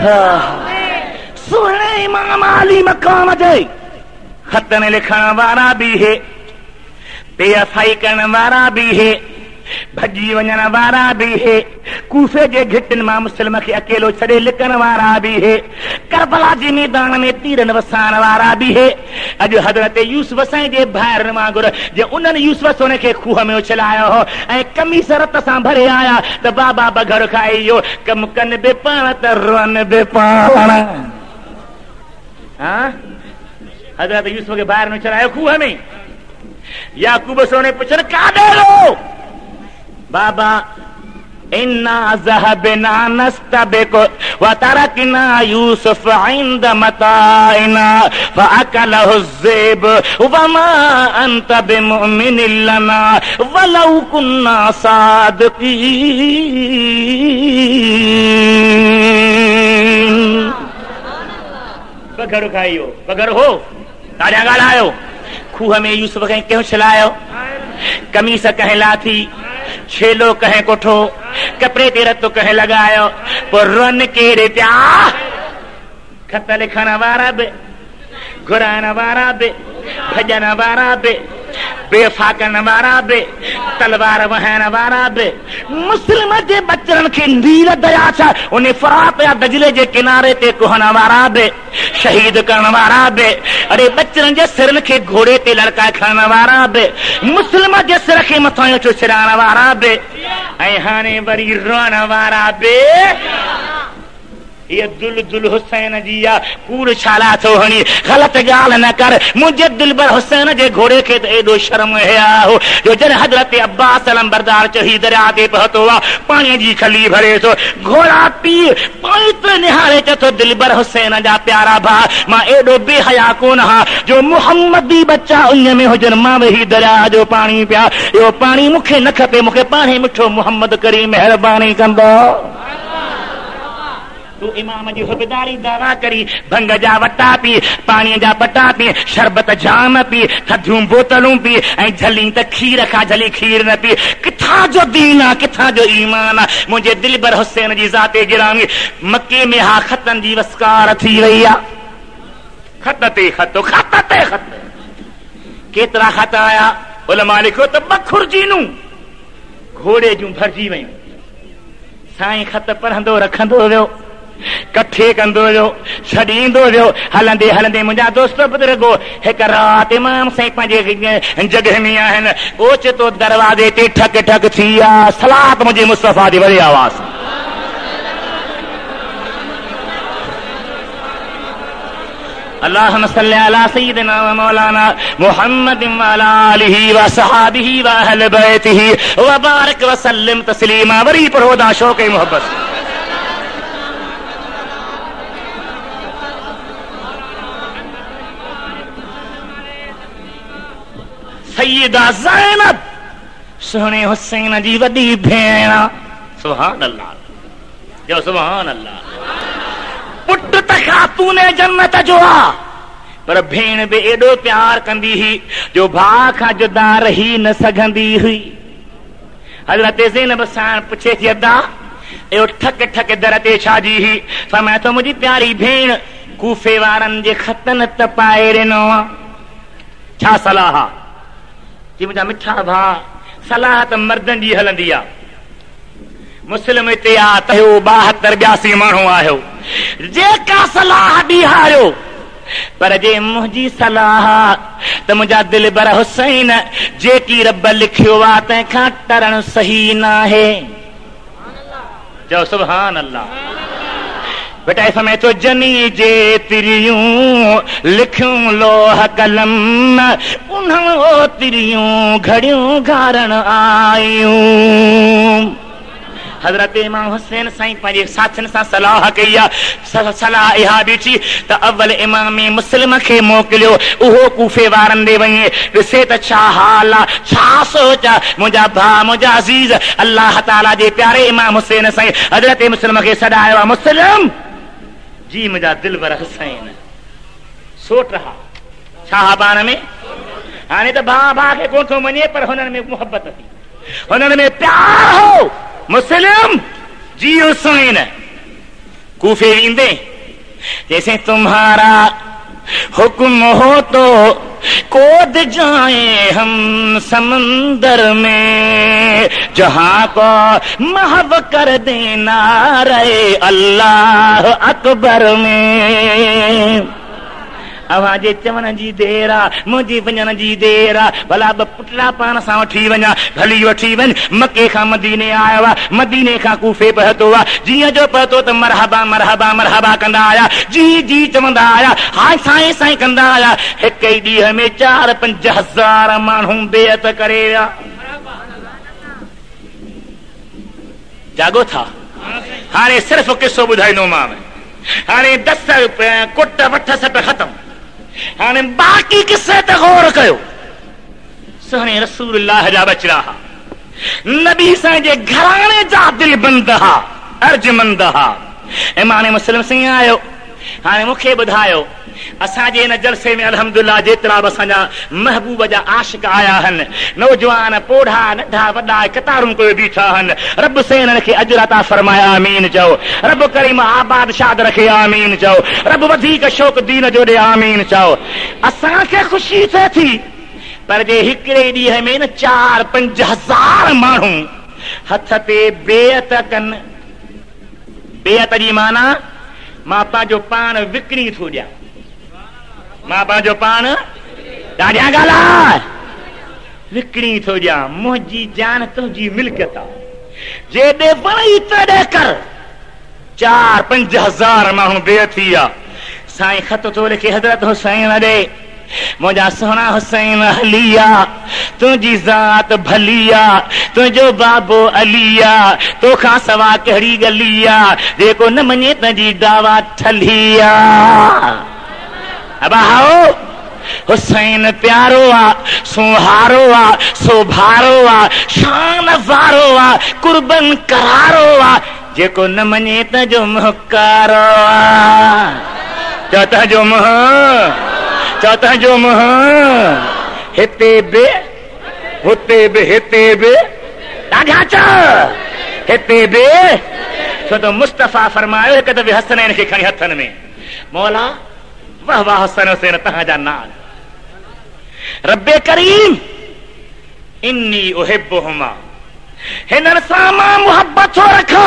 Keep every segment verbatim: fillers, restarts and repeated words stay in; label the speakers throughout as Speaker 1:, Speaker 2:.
Speaker 1: सुहिणे इमाम आली मकाम जे खतन लिखण वारा भी है, बेअसाई करण वारा भी है, भजी वञण वारा भी है, कूफे जे घिटन मां मुस्लिम खे अकेलो छड़े लिकण वारा भी है, करबला जे मैदान में तीरन वसाण वारा भी है। अॼु हज़रत यूसुफ साईं जे भाइरनि वांगुरु जे उन्हनि यूसुफ सोने खे खूह में उछलायो हो ऐं कमीस रत सां भरे आया त बाबा बघड़ खाई वियो, कम कनि बि पाण त रोन बि पाण। हाँ हज़रत यूसुफ के भाइरनि उछलायो खूह में। याकूब सोने पुछनि काॾे रो? बाबा इन्ना ज़हबना नस्तबिक़ु व तरकना यूसुफ इंद मताइना फअकलहु ज़िब व मा अंत बिमुमिनिन लना वलौ कुन्ना सादिक़ीन। बघड़ खाइयो, बघड़ हो ॾाढा ॻाल्हायो। खूह में यूसुफ खे कंहिं छलायो, कमीस कंहिं लाथी, छेलो कहें कोठो, कपड़े ते रतो कहें लगायो, पर रन केरे प्या खत लिखण वारा बि, घुराइण वारा बि, भॼण वारा बि, बेफ़ा करण वारा बि, तलवार वहाइण वारा बि, मुस्लिम जे बचड़नि खे नीर दया छा उन फरात या दजले जे किनारे ते कुहण वारा बि, शहीद करण वारा बि, अरे बचड़नि जे सिरनि खे घोड़े ते लड़काए खणण वारा बि, मुस्लिम जे सिर खे मथां चो छिड़ाइण वारा बि, ऐं हाणे वरी रोअण वारा बि। ये दुल दुल हुसैन जी आ, कूड़ छाला थो हणी, ग़लत ॻाल्हि न कर। मुंहिंजे दिलबर हुसैन जे घोड़े खे त एॾो शर्म हया हो जो जॾहिं हज़रत अब्बास अलमबरदार चही दरिया ते पहुतो आहे, पाणीअ जी खली भरे थो, घोड़ा पी पाणी ते निहारे चथो दिलबर हुसैन जा प्यारा भाउ, मां एॾो बेहया कोन हा जो मुहम्मदी बच्चा उन में हुजनि, मां वेही दरिया जो पाणी पिया, इहो पाणी मूंखे न खपे, मूंखे पाणे मिठो मुहम्मद करी महिरबानी कंदो। तू इमाम जी हुबदारी दावा करी, भंग जा वटा पी, पानी जा पटा पी, शरबत जाम पी, थधियूं बोतलूं पी, ऐं झली त खीर खा, झली खीर न पी। किथां जो दीन आहे, किथां जो ईमान आहे। मुंहिंजे दिलबर हुसैन जी ज़ाते गिरामी मके में हा खतनि जी वसकार थी वई आहे। खत ते खत, खत ते खत, केतिरा खत आया उलमा लिखो त बखुरजीनूं घोड़े जूं भरिजी वयूं। साईं खत पढ़ंदो रखंदो वियो, कठे कंदो वियो, छॾींदो वियो, हलंदे हलंदे मुंहिंजा दोस्त बुज़ुर्गो हिकु राति इमाम साईं पंहिंजे जॻह में आहिनि, ओचितो दरवाज़े ते ठक ठक थी आहे, सलात मुंहिंजे मुस्तफ़ा जी वरी आवाज़। अल्लाहुम्मा सल्ली अला सय्यिदिना व मौलाना मुहम्मदिन व अला आलिहि व सहाबिहि व अहले बैतिहि व बारिक व सल्लिम तस्लीमा। वरी पढ़ो दा शौक़ मोहब्बत। सैयदा ज़ैनब सुहिणे हुसैन जी वॾी भेण, सुभान अल्लाह, जो सुभान अल्लाह। पुट त ख़ातून जन्नत जो आ, पर भेण बि एॾो प्यार कंदी हुई जो भाउ खां जुदा रही न सघंदी हुई। हज़रत ज़ैनब सां पुछे थी अदा एॾो ठक ठक दर ते छाजी हुई? फरमाए थो मुंहिंजी प्यारी भेण कूफे वारनि जे खतनि त पाए ॾिनो आहे। छा सलाह आहे? जी मुंहिंजा मिठा भाउ, सलाह त मर्दनि जी हलंदी आहे। मुस्लिम हिते आ त ॿाहतरि ॿियासी माण्हू आहियो, जेका सलाह ॾिहारियो, पर जे मुंहिंजी सलाह त मुंहिंजा दिलबर हुसैन जेकी रब लिखियो आहे तंहिंखां टरण सही न आहे। चओ सुभान अल्लाह। बेटा समय तो जनी जे तिरियूं लिखूं लोह कलम, उन्हों तिरियूं घड़ियूं घारण आयूं। हजरत इमाम हुसैन साईं पंहिंजे साथियुनि सां सलाह कई आहे। सलाह इहा बि थी त अव्वल इमाम मुस्लिम खे मोकिलियो, उहो कूफे वारनि ॾे वञे, ॾिसे त छा हाल आहे, छा सोच आहे। मुंहिंजा भाउ, मुंहिंजा अज़ीज़, अल्लाह ताला जे प्यारे इमाम हुसैन साईं हजरत मुस्लिम खे सॾायो आहे। मुस्लिम जी मुंहिंजा दिलबर हुसैन सोट रहा छा पाण में, हाणे त भाउ भाउ खे कोन थो मञे, पर हुननि में मुहबत थी, हुननि में प्यार हो। मुस्लिम जी हुसैन कूफे ईंदे जैसे तुम्हारा हुक्म हो तो कूद जाए हम समंदर में, जहां को महव कर देना रहे अल्लाह अकबर में। आवाज़ चवण जी देर आहे, मुंहिंजी वञण जी देर आहे, भला ब पुटड़ा पाण सां वठी वञा, भली वठी वञ। मके खां मदीने आयो आहे, मदीने खां कूफे पहुतो आहे, जीअं जो पहुतो त मरहबा मरहबा मरहबा कंदा आया, जी जी चवंदा आया, हाय साईं साईं कंदा आया। हिक ई ॾींहं में चार पंज हज़ार माण्हू बेअत करे विया। जागो था? हाणे सिर्फ़ किसो ॿुधाईंदोमांव। हाणे दस कुट वठ सट ख़तम। हाणे बाक़ी किसे ते गौर कयो। सुहिणे रसूलुल्लाह जा बचड़ा हा, नबी साईं जे घराणे जा दिलबंद हा, अर्जमंद हा। इमाम मुस्लिम सिंह आयो। हाणे मूंखे ॿुधायो, असांजे हिन जलसे में अल्हम्दुलिल्लाह जेतिरा बि असांजा महबूब जा आशिक आया आहिनि, नौजवान पोढ़ा नंढा वॾा कतारुनि कोई बीठा आहिनि। रब सेन खे अजर अता फरमाया, आमीन चओ। रब करीम आबाद शाद रखे, आमीन चओ। रब वधीक शौक़ दीन जो ॾे, आमीन चओ। असांखे ख़ुशी थिए थी, पर जे हिकिड़े ॾींहं में न चार पंज हज़ार माण्हू हथ ते बेअत कनि। बेअत जी माना मां पंहिंजो पाण विकिणी थो ॾियां, मां पंहिंजो पाण ॾाढियां ॻाल्हि विकिणी थो ॾियां। मुंहिंजी जान तुंहिंजी मिल्कियत आहे, जेॾे वणी तॾे कर। चार पंज हज़ार माण्हू बेअत थी विया। साईं ख़त थो लिखे, हज़रत हुसैन ॾे मुंहिंजा सुहिणा हुसैन हलिया, तुंहिंजी ज़ात भलिया, तुंहिंजो बाबो अलिया, तोखां सवा कहिड़ी गलिया, जेको न मञे तुंहिंजी दावा ठलिया। अब आओ, हुसैन प्यारो आ, सुहारो आ, सोभारो आ, शान वारो आ, कुर्बन करारो आ, जेको न मञे तुंहिंजो मुहकारो आ। चओ तुंहिंजो मुंह, चओ तुंहिंजो मुंह, हिते बि हुते बि हिते बि ॾाढा चओ, हिते बि। छो त मुस्तफ़ा फरमायो, हिकु दफ़े हसनैन खे खणी हथनि में, मौला वाह वाह हसन हुसैन तव्हांजा नाल। रब्बे करीम इन्नी उहिब्बुहुमा, हिननि सां मां मुहबत थो रखां।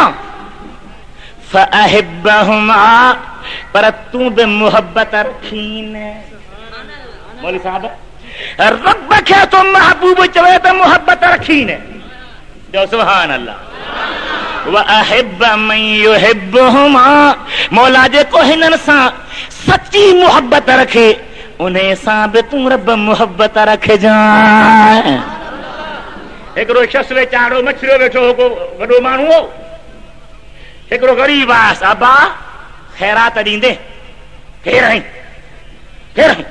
Speaker 1: फअहिब्बहुमा, पर तूं बि मुहबत रखीन। मौलवी साहब, रब खे तो महबूब चवे त मुहबत रखीन। जो सुभान अल्लाह। वअहिब्ब मन युहिब्बुहुमा, मौला जेको हिननि सां सच्ची मुहबत रखे, उन सां बि तूं रब मुहबत रखजांइ। हिकिड़ो शख्स वेचारो मछरियो वेठो हो, को वॾो माण्हू हो, हिकिड़ो ग़रीब आयुसि। अबा ख़ैरात ॾींदे? केरु आहीं? केरु आहीं?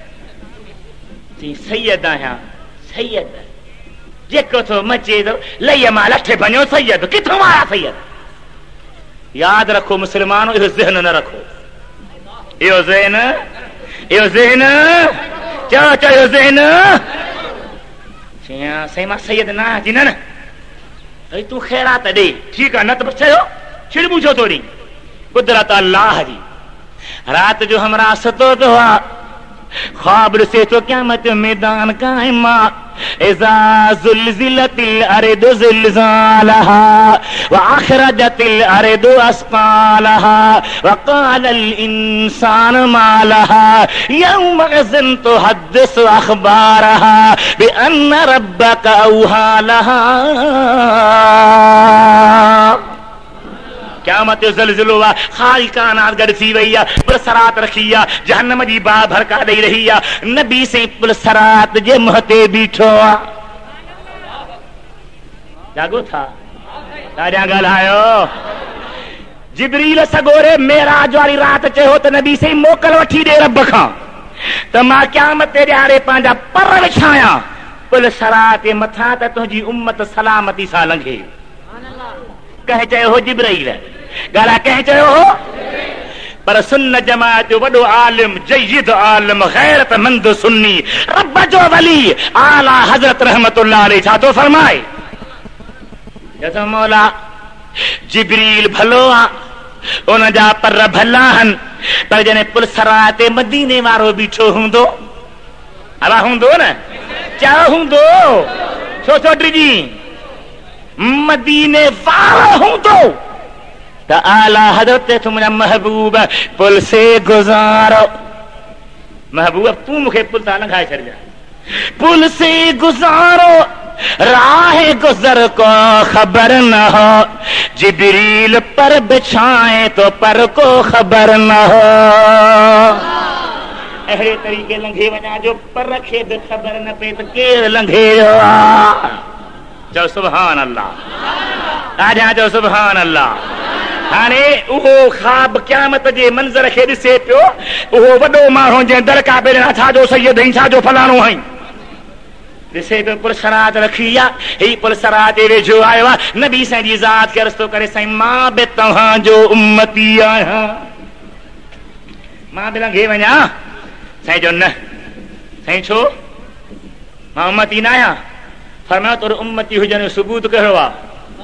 Speaker 1: सैयद आहियां। सैयद जेको थो मचे थो लईअ मां लठे वञो। सैयद किथां आया सैयद? यादि रखो मुस्लमानो, इहो ज़हन न रखो, इहो ज़हन, इहो ज़हन, चओ चओ इहो ज़हन। चयां साईं मां सैयद न आहियां। न न भई तूं ख़ैरात ॾे, ठीकु आहे, न त चयो छिड़बू छो थोरी। कुदरत अल्लाह जी। राति जो हमरा सतो पियो आहे, ख्वाब ॾिसे थो क़यामत मैदान क़ाइम आहे। इज़ा ज़ुलज़िलतिल अर्दु ज़िलज़ालहा व अख़रजतिल अर्दु अस्क़ालहा व क़ालल इंसानु मा लहा यौमइज़िन तुहद्दिसु अख़बारहा बिअन्न रब्बका औहा लहा। क़यामत जो ज़लज़लो आहे, खाई कानात गॾु थी वई आहे, पुलसरात रखी आहे, जहन्नम जी बाहि भड़का ॾेई रही आहे। नबी साईं पुलसरात जे मुंहं ते बीठो आहे। जागो था? ॾाढा ॻाल्हायो। जिब्रील सगोरे मेराज वारी राति चयो त नबी साईं मोकल वठी ॾे रब खां, त मां क़यामत ते ॾियारे पंहिंजा पर विछायां पुलसरात जे मथां, त तुंहिंजी उम्मत सलामती सां लंघे। कंहिं चयो हो जिब्राइल, ॻाल्हि कंहिं चयो हो? पर सुन्न जमात जो वॾो आलिम, जय्यद आलिम, गैरतमंद सुन्नी, रब जो वली आला हज़रत रहमतुल्लाह अलैहि छा थो फरमाए? मौला जिब्रील भलो आ, उन जा पर भला हन, पर जने पुलसराय ते मदीने वारो बीठो हुंदो, अला हुंदो न क्या हुंदो, छो छोटी जी मदीने वारो हुंदो त आला हजरत तुमरा महबूब पुल से गुजारो। महबूब तू मुखे पुल ता लंघाए छड़ जा, पुल से गुजारो राह गुजर को खबर न हो, जिब्रील पर बिछाए तो पर को खबर न हो। अहिड़े तरीक़े लंघे वञा जो पर खे बि ख़बर न पए त केरु लंघे वियो आहे। चओ सुभान अल्लाह, आजा चओ सुभान अल्लाह। हाणे उहो ख़्वाब क़यामत जे मंज़र खे ॾिसे पियो, उहो वॾो माण्हू जंहिं दरका पे ॾिना छाजो सैयद आहीं, छाजो फलाणो आहीं, ॾिसे पियो पुलसरात रखी आहे, ही पुलसरात जे वेझो आयो आहे। नबी साईं जी ज़ात खे अर्ज़ थो करे, साईं मां बि तव्हांजो उम्मती आहियां, मां बि लंघे वञा। साईं जो न, साईं छो, मां उम्मती न आहियां। फरमायो तोर उम्मती हुजण जो सबूत कहिड़ो आहे?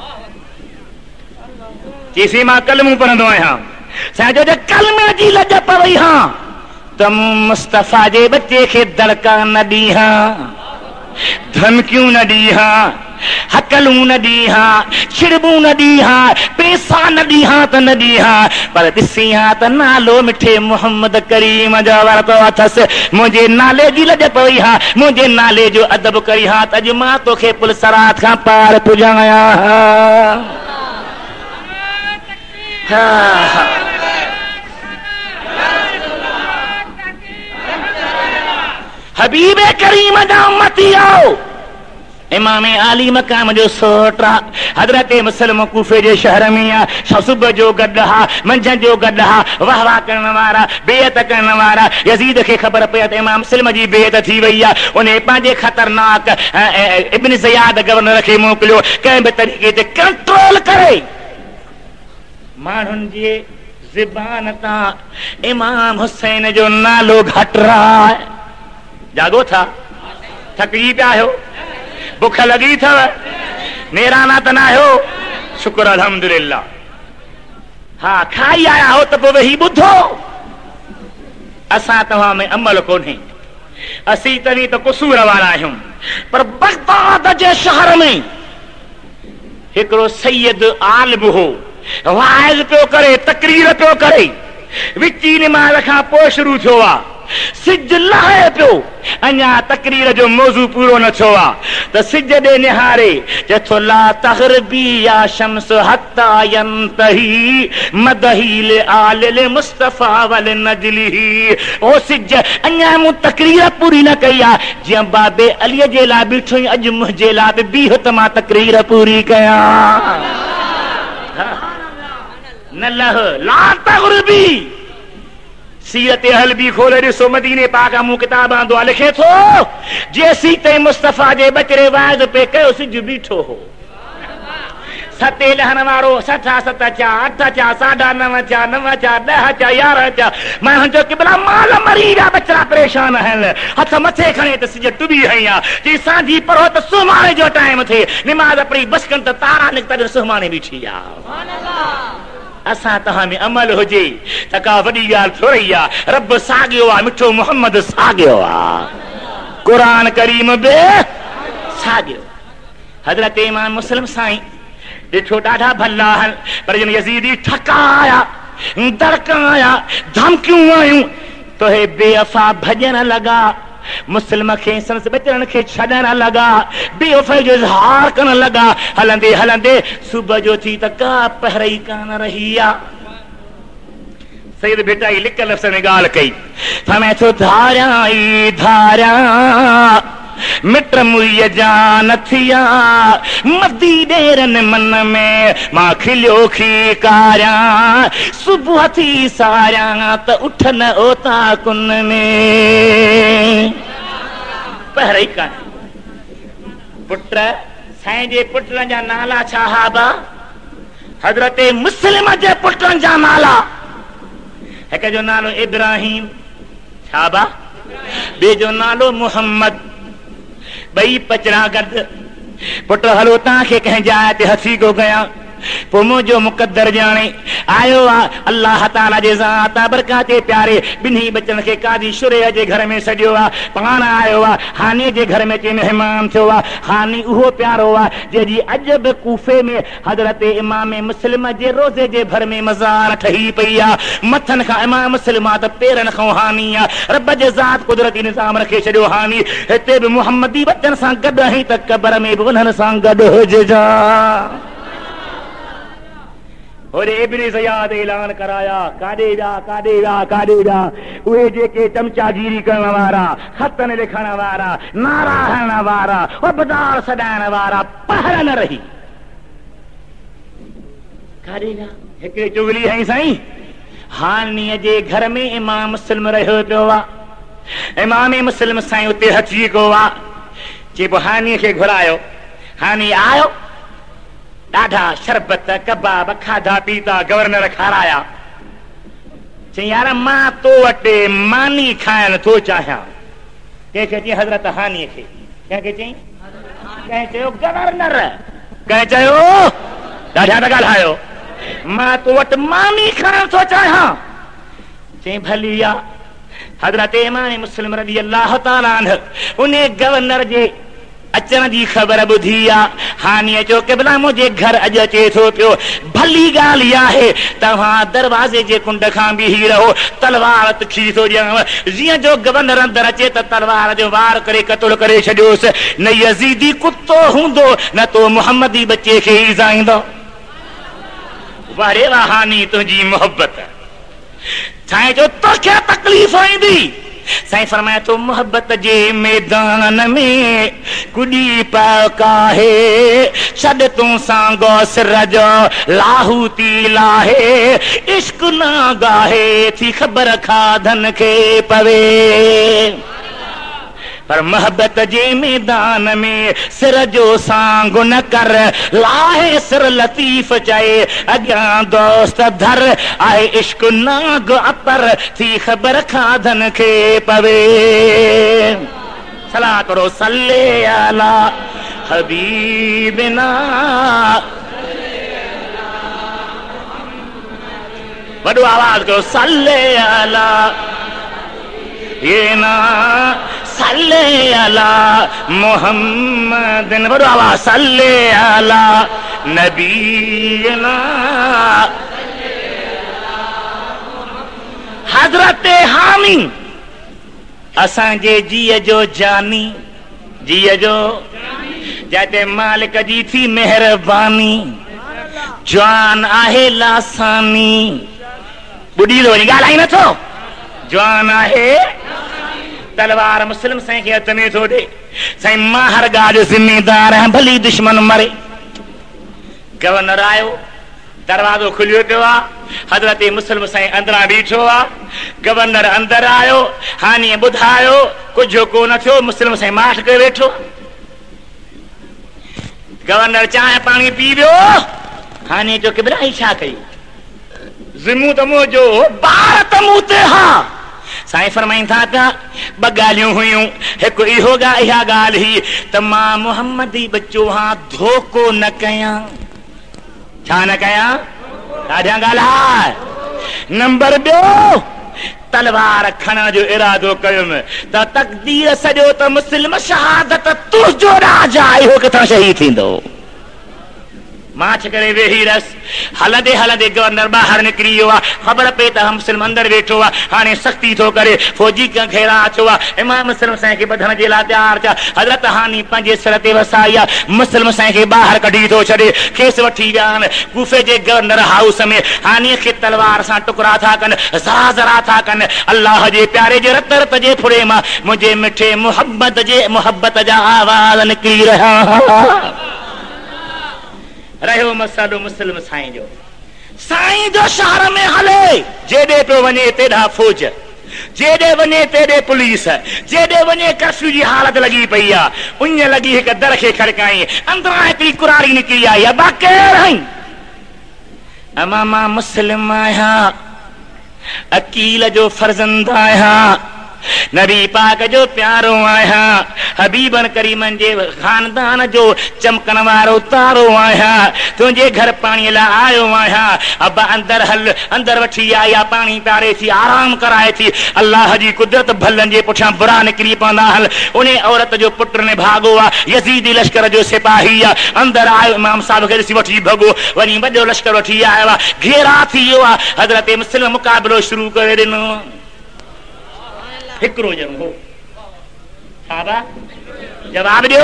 Speaker 1: चईसी मां कलमूं पढ़ंदो आहियां। साईं जो कलमे जी लॼ पवई हां त मुस्तफ़ा जे बचे खे दड़का न ॾी हां, धमकियूं न ॾी हां, हकलूं न ॾी हां, छिड़बूं न ॾी हां, पैसा न ॾी हां त न ॾी हां, पर ॾिसी हां त नालो मिठे मोहम्मद करीम जो वरतो अथसि। मुंहिंजे नाले जी लॼ पवई हां, मुंहिंजे नाले जो अदब कई हां त अॼु मां तोखे पुलसरात खां पार पुॼायां हां। हबीबे करीम जा उम्मती आओ। इमाम आली मकाम जो सोटा हजरत मुसलम कूफे जे शहर में आहे। सुबुह जो गॾु हा, मंझंदि जो गॾु हा, वाह वाह करण वारा, बेअत करण वारा। यज़ीद खे ख़बर पई त इमाम मुस्लिम जी बेअत थी वई आहे। उन पंहिंजे ख़तरनाक इब्न ज़ियाद गवर्नर खे मोकिलियो, कंहिं बि तरीक़े ते कंट्रोल करे माण्हुनि जे ज़बान तां इमाम हुसैन जो नालो घटि रहा है। जागो था, थकिजी पिया आहियो, बुख लगी थव, नेराना त न आहियो? शुक्र अल्हम्दुलिल्लाह। हा खाई आया हो त पोइ वेही ॿुधो। असां तव्हां में अमल कोन्हे, असीं तव्हीं त कुसूर वारा आहियूं। पर बगदाद जे शहर में हिकिड़ो सैयद आलिम हो, वाइज़ पियो करे, तकरीर पियो करे। विची निमाज़ खां पोइ शुरू थियो आहे, सिज लहे पियो, अञा तकरीर जो मौज़ू पूरो न थियो आहे त सिज ॾे निहारे चथो ला तग़रिबी या शम्स हत्ता यंतही मदही आलिल मुस्तफ़ा वल नजलिही। ओ सिज अञा मूं तकरीर पूरी न कई आहे, जीअं बाबे अलीअ जे लाइ बीठो आहीं, अॼु मुंहिंजे लाइ बि बीह त मां तकरीर पूरी कयां। न लह ला तग़रिबी। सीरत हलबी खोले ॾिसो, मदीने पाक मूं किताब आंदो आहे, लिखे थो जेसी ताईं मुस्तफ़ा जे बचड़े वाइज़ पे कयो सिज बीठो हो। सते लहण वारो सठा सत चा अठ चा साढा नव चा नव चा ॾह चा यारहं चा। मां जो किबला माल मरी विया, बचड़ा परेशान आहिनि, हथ मथे खणे त सिज टुॿी हई आहे। चई सांझी पढ़ो त सुम्हाणे जो टाइम थिए, निमाज़ पढ़ी बस कनि त तारा निकिता सुम्हाणे बीठी आहे। असां तव्हां में अमल हुजे त का वॾी ॻाल्हि थोरी आहे। रब साॻियो आहे, मिठो मोहम्मद साॻियो आहे, क़ुरान करीम बि साॻियो। हज़रत इमाम मुस्लिम साईं ॾिठो ॾाढा भला आहिनि, पर जिन यज़ीदी ठकाया, दड़काया, धमकियूं आयूं तो हे बेवफ़ा भॼण लॻा, मुस्लिम खे संस बचड़नि खे छॾण लॻा, बेवफ़ाई जो इज़हार करण लॻा। हलंदे हलंदे सुबुह जो थी त का पहिरीं कान रही आहे। सैयद बेटा लिक लफ़्ज़ में ॻाल्हि कई, फरमाए थो धारियां ई धारियां मिट मुईअ जा न थिया, मदी ॾेरनि मन में मां खिलियो खी कारियां, सुबुह थी सारियां त उठ न ओता कुन में। पहिरीं कान पुट साईं जे पुटनि जा नाला छा हाबा? हज़रत मुस्लिम जे पुटनि जा नाला, हिक जो नालो इब्राहिम छा बा, ॿिए जो नालो मुहम्मद, ॿई पचड़ा गॾु। पुट हलो तव्हांखे कंहिं जाइ ते हसी को कयां, पो मुझो मुक़द्दर जाने आयो आ अल्लाह ताला जे ज़ात बरकाते प्यारे बिन्ही बचन के कादी शुरे जे घर में सजो आ पान आयो आ हानी जे घर में के मेहमान थियो आ हानी उहो प्यारो आ जेजी अजब कूफे में हजरत इमाम मुस्लिम जे रोजे जे भर में मज़ार ठही पई आ मथन का इमाम मुस्लिम आ त पेरन खां हानी आ रब जे ज़ात कुदरती निज़ाम रखे छॾियो हानी हिते बि मुहम्मदी बचन सां गॾु आहीं त कबर में बि उन्हनि सां गॾु हुजजा होरे इब्लिस याद ऐलान कराया काॾे विया काॾे विया काॾे विया उहे जेके चमचागिरी करण वारा खतन लिखण वारा नारा हणण वारा उबदार सॾाइण वारा पहर न रही काॾे विया हिकिड़ी चुगली हई साईं हानीअ जे घर में इमाम मुस्लिम रहियो पियो आहे इमाम मुस्लिम साईं उते अची को आहे चइबो हानीअ खे घुरायो हानी आयो ॾाढा शरबत कबाब खाधा पीता गवर्नर खाराया चई यार मां तो वटि मानी खाइण थो चाहियां कंहिंखे चई हज़रत हानीअ खे कंहिंखे चई कंहिं चयो गवर्नर कंहिं चयो ॾाढा त ॻाल्हायो मां तो वटि मानी खाइण थो चाहियां चई भली आहे हज़रत इमाम मुस्लिम रज़ी अल्लाह ताला अन्हु उन गवर्नर जे अचण जी ख़बर ॿुधी आहे हानीअ चयो क़िबला मुंहिंजे घर अॼु अचे थो पियो भली ॻाल्हि आहे तव्हां दरवाज़े जे कुंड खां बीही रहो तलवार तिखी थो ॾियांव जीअं जो गवर्नर अंदरि अचे त तलवार जो वार करे क़तल करे छॾियोसि न यज़ीदी कुतो हूंदो न तो मुहम्मदी बचे खे ईज़ाईंदो वारे वाह हानी तुंहिंजी मोहबत साईं जो तोखे तकलीफ़ ईंदी साईं फरमाए तो मोहब्बत जे मैदान में कुॾी पकाहे छॾ तूं सां गौसर जो लाहूती लाहे इश्क न गाहे थी ख़बर खाधन खे पवे पर मोहब्बत जे मैदान में सिर जो सांग न कर लाहे सिर लतीफ़ चए अॻियां दोस्त धर आहे इश्क नाग अपर थी ख़बर खाधन खे पवे सलाह करो सल्ले अला हबीबिना वॾो आवाज़ करो सल्ले अला ये ना सल्ले अला मुहम्मदिन वॾो आवाज़ सल्ले अला नबीना हज़रत हानी असांजे जीअ जो जानी जीअ जो जाते मालिक जी थी मेहरबानी जवान आहे लासानी ॿुॾी थो वञे ॻाल्हाई नथो जवान आहे तलवार मुस्लिम साईं खे हथ में थो ॾे साईं मां हर ॻाल्हि जो ज़िम्मेदार आहियां भली दुश्मन मरे गवर्नर आयो दरवाज़ो खुलियो पियो आहे हज़रत मुस्लिम साईं अंदरां बीठो आहे गवर्नर अंदरि आयो हानी ॿुधायो कुझु कोन थियो मुस्लिम साईं माठ करे वेठो गवर्नर चांहि पाणी पी वियो हानी जो क़िबला ही छा कई ज़िमू त मुंहिंजो ॿार त मूं ते हा साईं फरमाइनि था पिया ॿ ॻाल्हियूं हुयूं हिकु इहो इहा ॻाल्हि ही त मां मुहम्मदी बच्चो हां धोखो न कयां छा न कयां ॾाढा ॻाल्हाए नंबर ॿियो तलवार खणण जो इरादो कयुमि त तक़दीर सॼो त मुस्लिम शहादत तुंहिंजो राजा इहो किथां शहीद थींदो माछ करे वेही रस हलंदे हलंदे गवर्नर ॿाहिरि निकिरी वियो आहे ख़बर पई त मुस्लिम अंदरि वेठो आहे हाणे सख़्ती थो करे फौजी घेरा अचो आहे इमाम मुस्लिम साईं खे ॿधण जे लाइ तयारु थिया हज़रत हानी पंहिंजे सिर ते वसाई आहे मुस्लिम साईं खे ॿाहिरि कढी थो छॾे खेसि वठी विया आहिनि कूफे जे गवर्नर हाउस में हानीअ खे तलवार सां टुकड़ा था कनि ज़रा ज़रा था कनि अल्लाह जे प्यारे जे रत रत जे फुड़े मां मुंहिंजे मिठे मुहबत जे मुहबत जा आवाज़ निकिरी रहिया रहियो मसलो मुस्लिम साईं जो साईं जो शहर में हले जेॾे पियो वञे तेॾा फौज जेॾे वञे तेॾे पुलिस जेॾे वञे कर्फ्यू जी हालत लॻी पई आहे उन लॻी हिकु दर खे खड़काई अंदरां हिकिड़ी कुरारी निकिरी आई अबा केरु आहीं अमा मां मुस्लिम आहियां अकील जो फर्ज़ंद आहियां नबी पाक जो प्यारो आया, हबीबन करीमन जे खानदान जो चमकन वारो तारो आया, तुझे घर पानी ला आयो आया। अब अंदर हल, अंदर वठी आया पानी तारे थी, आराम कराए थी। अल्लाह जी कुदरत भलन जे पुठियां बुरा निकरी पवंदा हल। उन्हें औरत जो पुट ने भागो आ, यजीदी लश्कर जो सिपाही आ, अंदर आयो इमाम साहब खे ॾिसी वठी भॻो, वरी वॾो लश्कर वठी आयो आ, घेरा थी वियो आ। हज़रत मुस्लिम मुक़ाबिलो शुरू करे ॾिनो। हिकिड़ो ॼणो हो, छा जवाब ॾियो?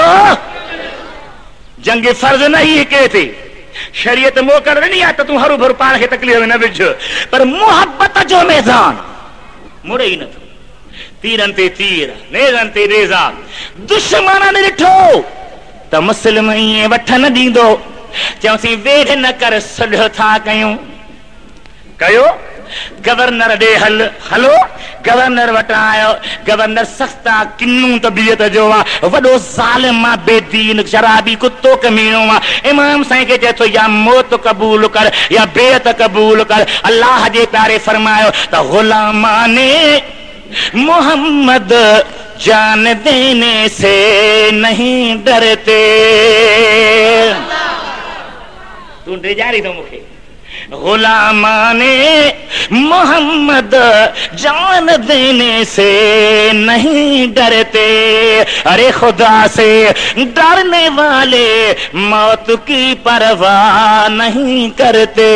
Speaker 1: जंग फर्ज़ न ही हिके थे, शरीयत मोकल ॾिनी आहे त तूं हरू भरू पाण खे तकलीफ़ में न विझ, पर मुहबत जो मैदान मुड़े ई नथो। तीरनि ते तीर, नेज़नि ते नेज़ा, दुश्मन ने ॾिठो त मुस्लिम ईअं वठ न ॾींदो, चयोसीं वेढ़ न कर, सॾ था कयूं। कयो गवर्नर ॾे हल, हलो गवर्नर वटि आयो। गवर्नर सख्ता किन्नू तबियत जो आहे, वॾो ज़ालिम आहे, बेदीन शराबी कुत्तो कमीनो आहे। इमाम साईं खे चए थो या मौत क़बूल कर या बेअत क़बूल कर। अल्लाह जे प्यारे फरमायो त गुलामाने मोहम्मद जान देने से नहीं डरते। तू डिजारी तो मूंखे गुलामाने मोहम्मद जान देने से नहीं डरते, अरे खुदा से डरने वाले मौत की परवाह नहीं करते।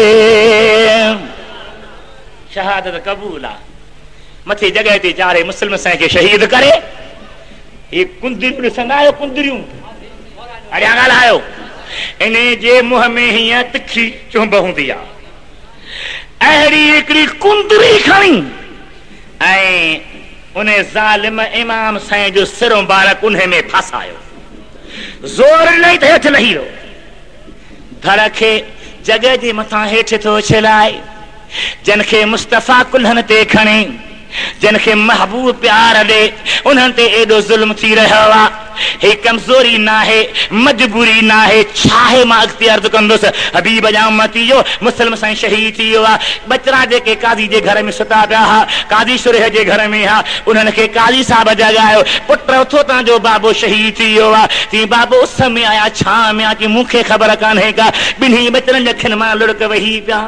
Speaker 1: शहादत कबूल आ, मथे जगह ते चारे मुस्लिम साईं खे शहीद करे। ये कुंदरियूं ॾिसंदा आहियो, कुंदरियूं अॻियां ॻाल्हायो, इन जे मुंह में हीअं तिखी चुंब हूंदी आहे। अहिड़ी हिकिड़ी कुंदरी खणी ऐं उन ज़ालिम इमाम साईं जो सिर मुबारक उन में फसायो, ज़ोर ॾिनई त हेठि लही वियो। धड़ खे जॻह जे मथां हेठि थो छिलाए, जिन खे मुस्तफ़ा कुल्हनि ते खणे, जिन खे महबूब प्यार ॾे, उन्हनि ते एॾो ज़ुल्म थी रहियो आहे। हे कमज़ोरी न आहे, मजबूरी न आहे, छा आहे? मां अॻिते अर्ज़ु कंदुसि। हबीब जा उम्मती जो मुस्लिम साईं शहीद थी वियो आहे। बचड़ा जेके काज़ी जे घर में सुता पिया हुआ, काज़ी सुरेह जे घर में हा, उन्हनि खे काज़ी साहब जॻायो। पुट उथो तव्हांजो बाबो शहीद थी वियो आहे। तीअं बाबो उस में आया, छां में आ, की मूंखे ख़बर कान्हे का। ॿिन्ही बचड़नि जे अखियुनि मां लुड़क वही पिया,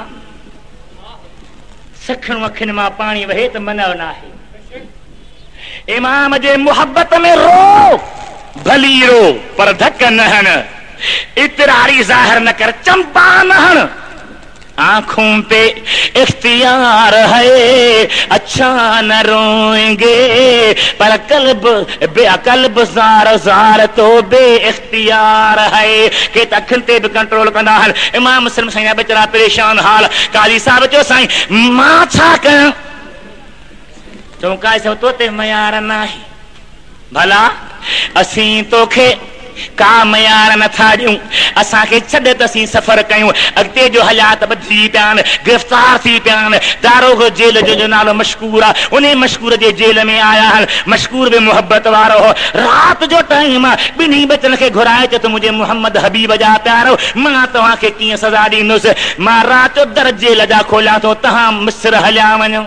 Speaker 1: सखियूं अखियुनि मां पाणी वहे त मनव न आहे। इमाम जे मुहबत में रो, भली रो पर धक न हण, इतरारी ज़ाहिर न कर, चंपा न हण। आंखों पे इख्तियार है, अच्छा न रोएंगे, पर कल्ब बेकल्ब ज़ार ज़ार तो बे इख्तियार है। के अखियुनि ते बि कंट्रोल कंदा हल। इमाम मुस्लिम साईं बेचारा परेशान हाल। काज़ी साहब चयो साईं मां छा कयां? चऊं काज़ी साहब तो ते मयार न आहे, भला असीं तोखे का मयार नथा ॾियूं, असांखे छॾ त असीं सफ़र कयूं। अॻिते जो हालात बदिली पिया आहिनि, गिरफ़्तार थी पिया आहिनि। दारोगो जेल जो, जो नालो मशकूर आहे, उन मशकूर जे जेल में आया आहिनि। मशकूर बि मुहबत वारो हो। राति जो टाइम आहे, ॿिन्ही बचनि खे घुराए चयो त मुंहिंजे मुहम्मद हबीब जा प्यारो, मां तव्हांखे कीअं सज़ा ॾींदुसि। मां राति जो दर जेल जा खोलियां थो, तव्हां मिस्र हलिया वञो,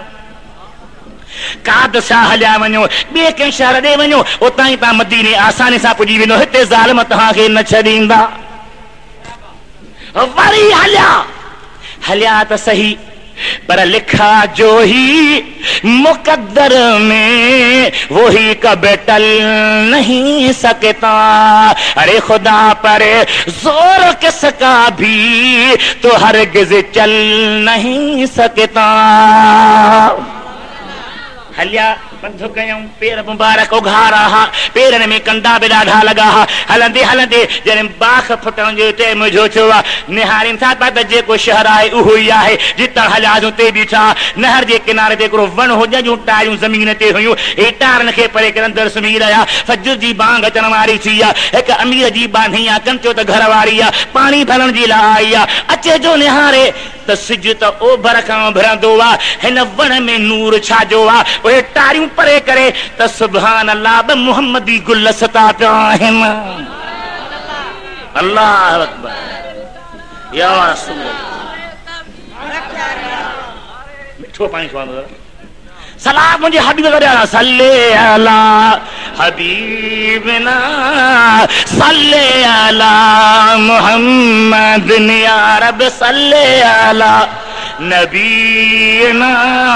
Speaker 1: कादशा हलिया वञो, ॿिए कंहिं शहर ॾे वञो, उतां ई तव्हां मदीने आसानी सां पुॼी वेंदो। हिते ज़ालिम तव्हांखे न छॾींदा। वरी हलिया, हलिया त सही, पर लिखा जो ही मुकद्दर में वो ही कभी टल नहीं सकता। अरे खुदा पर जोर किसका भी तो हरगिज़ चल नहीं सकता। हलिया बंधु कयूं, पेर मुबारक उघारा हा, पेरनि में कंडा बि ॾाढा लॻा हा। हलंदे हलंदे जॾहिं बाख फुटण जो टाइम जो थियो आहे, निहारीनि था पिया त जेको शहर आहे उहो ई आहे जितां हलियासीं उते बीठा। नहर जे किनारे ते हिकिड़ो वण हो, जंहिंजूं टारियूं ज़मीन ते हुयूं। हे टारनि खे परे करे अंदरि सुम्ही रहिया। फजर जी बांग अचण वारी थी आहे। हिकु अमीर जी बांधी आहे, कंचो त घर वारी आहे, पाणी भरण जी लाइ आई आहे। अचे जो निहारे त सिज त ओभर खां भरंदो आहे, हिन वण में नूर छाजो आहे। उहे टारियूं परे करे त सुभान अल्लाह ब मुहम्मदी गुल सता पिया आहिनि। अल्लाह अकबर या रसूल। मिठो पाणी खवांदो, सलाम मुझे हबीब करे सल्ले अला हबीबना सल्ले अला मुहम्मद या रब सल्ले अला नबीना।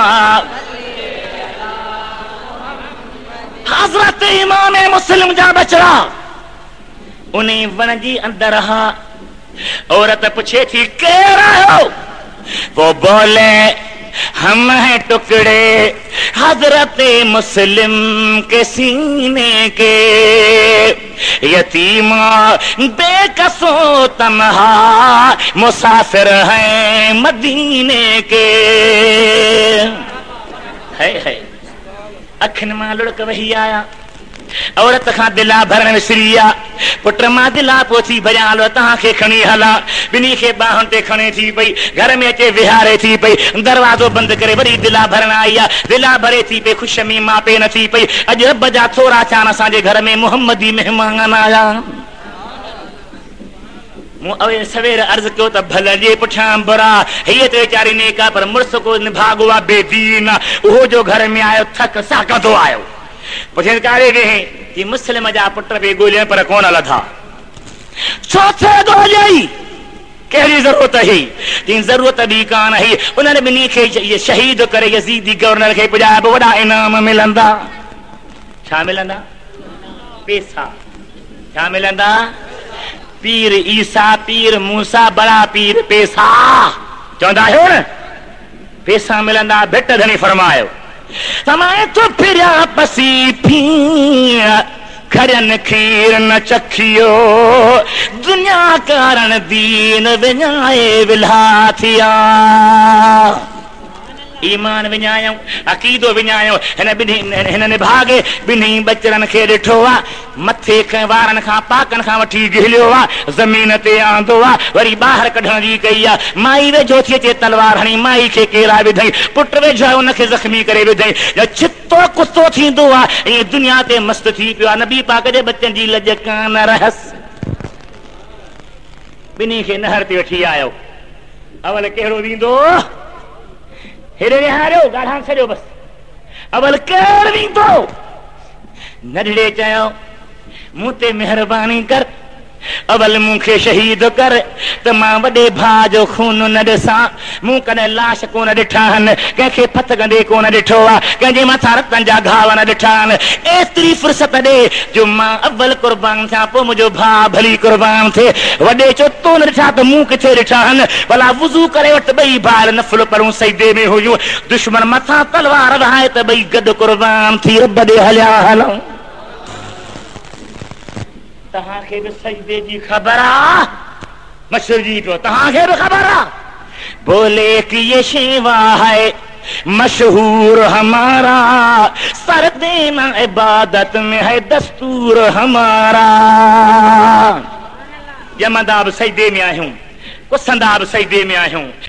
Speaker 1: हजरत इमाम मुस्लिम जा बचड़ा उन्हें वन जी अंदर रहा। औरत पूछे थी कह रहे हो? वो बोले हम हैं टुकड़े हजरत मुस्लिम के सीने के, यतीमा बेकसो तन्हा मुसाफिर हैं मदीने के। है है अखन मां लुढ़क वही आया। औरत खां दिला भरण विसरिया। पुट मां दिला पोथी भॼा लो तहां खे खणी हला। ॿिन्ही खे बाहुनि ते खणे थी पई, घर में अचे विहारे थी पई। दरवाज़ो बंदि करे वरी दिला भरण आई आहे। दिला भरे थी पई, ख़ुशि में मां पे न थी पई। अॼु रब जा थोरा चान असांजे घर में मुहम्मदी महिमान आया। मूं अवे सवेर अर्ज़ कयो त भले जे पुठियां बुरा हीअ त वीचारी नेका पर मुड़ुस को निभागो आहे बेदीन। उहो जो घर में आयो थक सा कंदो आयो। पुछे कारे गे कि मुस्लिम जा पुट बि ॻोल्हियो पर कोन लथा। छो थे ॻोल्हियई? कहिड़ी ज़रूरत हुई? की ज़रूरत बि कान हुई। उन्हनि ॿिन्ही खे शहीद करे यज़ीदी गवर्नर खे पुॼाए बि वॾा इनाम मिलंदा। छा मिलंदा? पैसा। छा मिलंदा? पीर ईसा, पीर मूसा, बड़ा पीर पैसा चवंदा आहियो न। पैसा मिलंदा। भिट धणी फरमायो समाए तो फिरिया पसी पी खरन खीर न चखियो दुनिया कारण दीन विञाए विल्हा थिया। ईमान विञायो, अक़ीदो विञायो। हिन ॿिन्ही हिन निभागे ॿिन्ही बचड़नि खे ॾिठो आहे। मथे खां वारनि खां पाकनि खां वठी गिलियो आहे, ज़मीन ते आंदो आहे। वरी ॿाहिरि कढण जी कई आहे। माई वेझो थी अचे तलवार हणी माई खे केरा विधई। पुट वेझो आहे उनखे ज़ख़्मी करे विधई। चितो कुतो थींदो आहे ईअं दुनिया ते मस्तु थी पियो आहे। नबी पाक जे बचनि जी लॼ कान रहसि। ॿिन्ही खे नहर ते वठी आयो। अवल कहिड़ो वींदो? हेॾे विहारियो ॻाढ़ा छॾियो बसि। अवल केरु वींदो? नंढड़े चयो मूं ते महिरबानी कर, अवल मूंखे शहीद कर त मां वॾे भाउ जो खून न ॾिसां। मूं कॾहिं लाश कोन ॾिठा आहिनि, कंहिंखे फत कंदे कोन ॾिठो आहे, कंहिंजे मथां रतनि जा घाव न ॾिठा आहिनि। एतिरी फुर्सत ॾे जो मां अव्वल कुर्बान थियां, पोइ मुंहिंजो भाउ भली कुर्बान थिए। वॾे चयो तो न ॾिठा त मूं किथे ॾिठा आहिनि? भला वुज़ू करे वटि ॿई भाउ नफ़ल पढ़ूं सजदे में हुयूं। दुश्मन मथां तलवार वहाए त ॿई गॾु कुर्बान थी रब ॾे हलिया हलूं। तहांखे बि सजदे जी ख़बर आ? मशहूर जी पियो तहांखे बि ख़बर आ? बोले कि ये शेवा है मशहूर हमारा, सर देना इबादत में है दस्तूर हमारा। जमंदा बि सजदे में आहियूं, कुसंदा बि सजदे में आहियूं।